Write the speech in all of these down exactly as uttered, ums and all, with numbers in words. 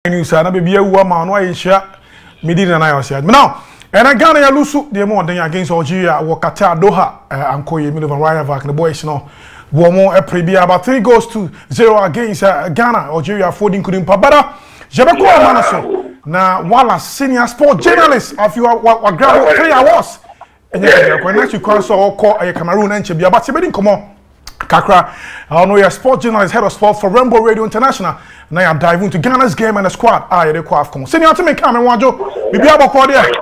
news na be bia wu ma no ayehia medi na na yosia now and I Ghana ya lusu the more than against Algeria wo Qatar Doha ankoye Milovan Rayovac the boys no wo mo e prebia about three goals to zero against uh, Ghana. Algeria folding couldn't pabada jebeko amanaso na wala senior sport journalist of you wa grab three hours and you go next you can so call a Cameroon and Chebia but sebedi komo kakra I know your sport journalist head of sport for Rainbow Radio International. Now you dive into Ghana's game and the squad. Ah, they call AFCON. Senior to me, come and watch you. We be able to call there.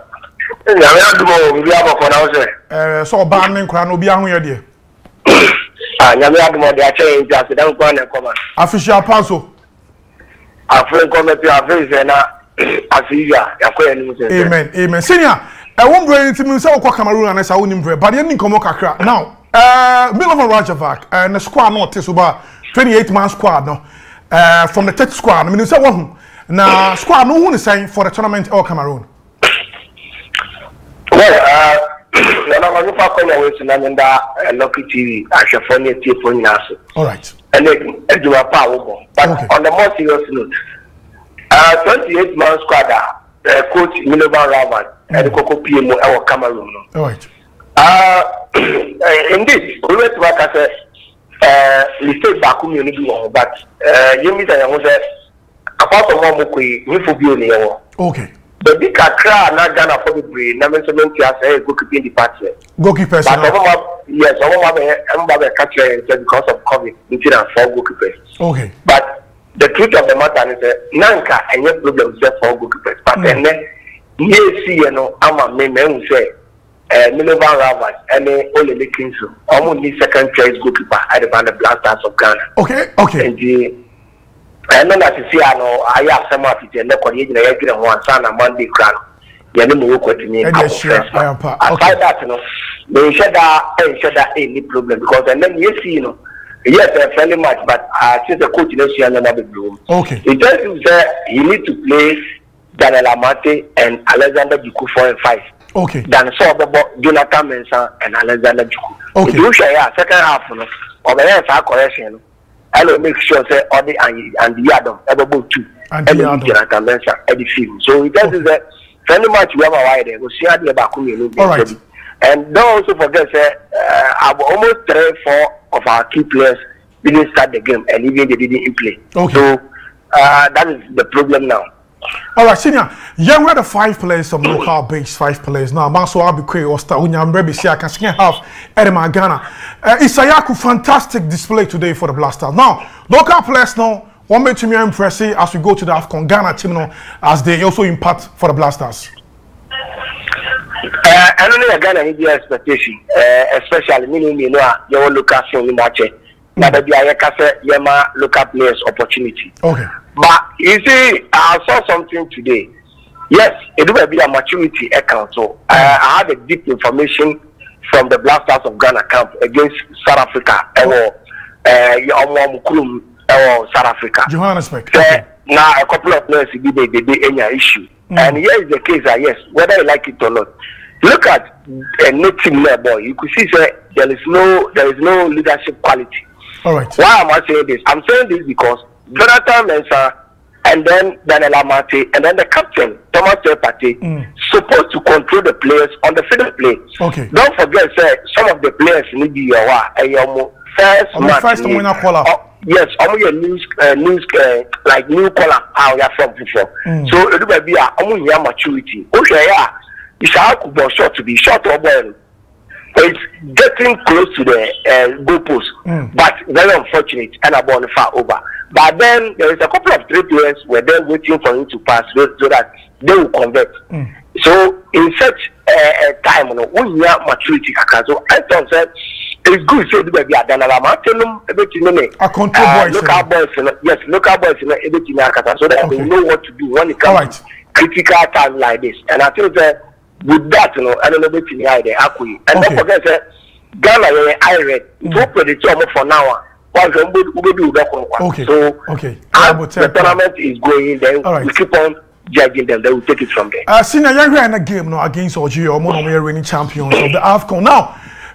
Eh, so banning crown will be on here. Ah, you have more than change. Just don't go and come. Official puzzle. I feel come to your face and I Amen. Amen. Senior, I won't bring it to me. So, Cameroon and I saw him pray, but you didn't come kakra. Now, uh, Milovan Rayovac and the squad not Tesuba twenty-eight man squad no. Uh, from the third squad, I mean, say one now squad no one is saying for the tournament or Cameroon. Well, uh, I'm going to call you with Nanda Lucky T V. I shall find it for you now. All right. And then do a power. But okay. On the more serious note, uh, twenty-eight man squad, uh, coach Milovan Rayovac and the Coco P M O Cameroon. All right. Uh, indeed, we went to work as a Uh, mistake back community one, but uh, you mean that I was apart from one book, we for be okay. The big cry not done for the brain, never meant to say goalkeeping department. Goalkeepers, yes, I'm about to catch because of COVID, instead of four goalkeepers. Okay. But the truth of the matter is that Nanka and your problem is for goalkeepers. But then, yes, you know, I'm a man who say. Uh, Milovan Rayovac and only making so. Almost the second choice goalkeeper at the Band of Blasters of Ghana. Okay, okay. And the I know that you see, I know I have some of it and the coordinator and one son and Monday crown. You know, you to me. Aside that, you know, they said that I said that any problem because and then you see, you know, yes, a friendly match, but I uh, since the coach knows you another bloom. Okay. It just is that you need to play Daniel Amate and Alexander Djiku four and five. Okay. Than so about Jonathan Mensah and Alexander Djiku. Okay. You share second half no, of the correction. I will make sure say all the and and the Adam ever both two and Jonathan Mensah at the field. So it does is that friendly match we have a wide we see how the back all right. And don't also forget say uh, I've almost three four of our key players didn't start the game and even they didn't play. Okay. So uh, that is the problem now. All right, senior. Yeah, we had the five players from local base, five players. Now, Maso Abikwe or Star Unyambre Bisia can second half Edema Ghana. Uh, Isayaku, fantastic display today for the Blasters. Now, local players now, one way to me impressive as we go to the AFCON Ghana team now, as they also impact for the Blasters. Uh, I don't know Ghana need expectation, uh, especially meaning you know your local team in that. Now, there be a local players opportunity. Okay. But you see, I saw something today. Yes, it will be a maturity account. So uh, I had a deep information from the Blasters of Ghana camp against South Africa or uh, South Africa. Johannesburg. So, okay. Now a couple of players did they did any issue, mm. And here is the case. That yes, whether you like it or not, look at a native boy. You could see say there is no there is no leadership quality. All right. Why am I saying this? I'm saying this because Jonathan Mensah and then Daniel Amate and then the captain Thomas Partey mm. supposed to control the players on the field of play. Okay. Don't forget, say some of the players need your and your first on match. First winner caller. Uh, yes, only your news uh, news uh, like new caller how you are from before. Mm. So it will be a only your maturity. Okay, yeah, you shall have short to be short or well. It's getting close to the uh, goal post, mm. but very unfortunate and a ball far over. But then there is a couple of three players were then waiting for him to pass so, so that they will convert. Mm. So in such a uh, time, you know, when you have maturity, so I thought that it's good to be a Daniel Martin, a control boys, local boys, you know, yes, local boys, you know, everything so that okay. They know what to do when it comes right. to critical time like this. And I think that. With that, you know, I don't know what you need there, Akui. And okay. Don't forget that Ghana, I read, to put the job for now. Okay. So, okay. The tournament is going, then right. We keep on judging them, they will take it from there. Uh, Senior Young in a game no, against Algeria, one of the reigning champions of the AFCON. Now,